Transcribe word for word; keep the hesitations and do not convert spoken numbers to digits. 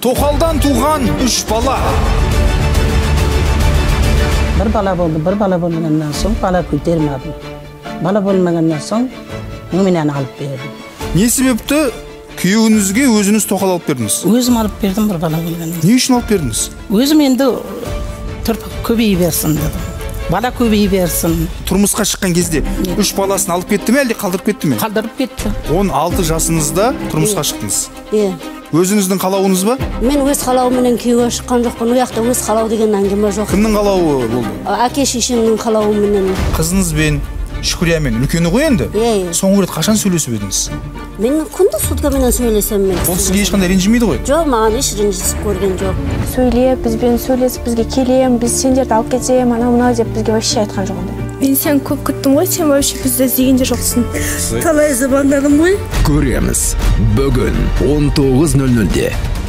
Тоқалдан туған үш бала. Bir bala oldu, bir bala olmagandan so'ng bala ko'tarmadim. Bala bo'lmagandan so'ng meni alıp berdim. Не себепті күйеуіңізге өзіңіз тоқал алып бердіңіз? Өзім алып бердім bir bala bo'lgandan. Не үшін алып бердіңіз? Өзім енді тұрпақ көбейе берсін дедім. Бала көбейе берсін. Тұрмысқа шыққан кезде үш баласын алып кетті ме, әлде қалдырып кетті ме? Қалдырып кетті. он алты жасыңызда тұрмысқа шықтыңыз. Иә. Өзіңіздің қалауыңыз ба? Мен өз қалауыммен күйеуге шыққан жоқпын. Ол жақта өз қалау деген әңгіме жоқ. Кімнің қалауы болды? Әке шешемнің қалауыменен. Қызыңызбен, Шүкіриямен үлкені ғой енді? Иә. Соңғы рет қашан сөйлесіп едіңіз? Мен күнде суткаменен сөйлесем мен. Ол сізге ешқандай ренжімейді ғой? Жоқ, маған еш ренжісіп көрген жоқ. Сөйлеп, бізбен сөйлесіп, бізге келем, біз сендерді алып кетем, анау мынау деп бізге вообще айтқан жоқ ондай. Мен сен көп күттім ғой, сен вообще бізді іздеген де жоқсың. Талай звондадым ғой. Көреміз бүгін он тоғыз нөл нөлде.